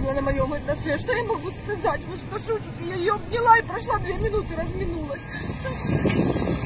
было на моем этаже. Что я могу сказать? Вы что, шутите? Я ее обняла и прошла 2 минуты, разминулась.